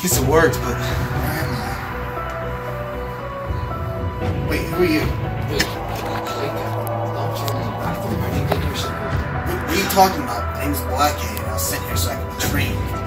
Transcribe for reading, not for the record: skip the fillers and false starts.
Guess it worked, but Where am I? Wait, who are you? What are you talking about? My name is Blackhead, and I was sent here so I could be trained.